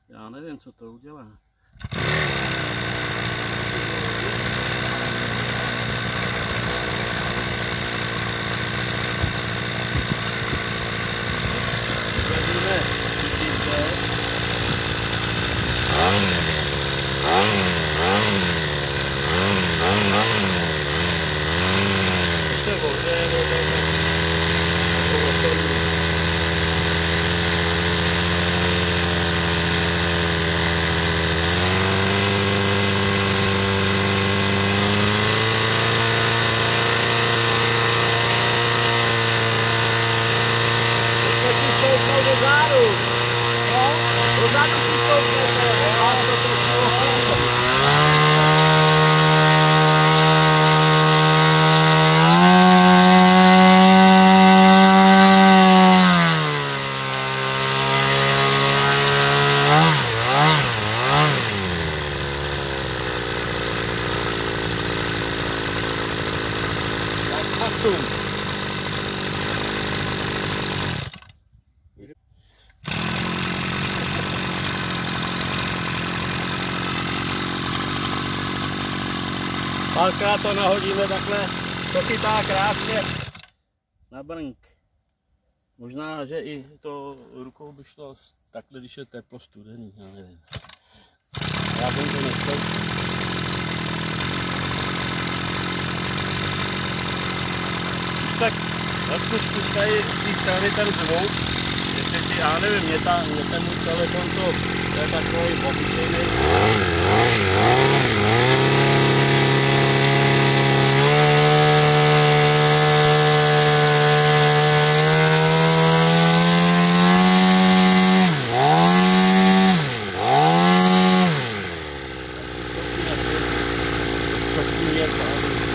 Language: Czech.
Já nevím, co to udělá. Párkrát to nahodíme takhle, to chytá krásně na brnk. Možná, že i to rukou by šlo takhle, když je teplo studený, já nevím. Já jsem to nezkoušel. Tak zkus tady z té strany ten zvuk, jestli ti, já nevím, mě ten můj telefon to je takový obyčejný. Yeah.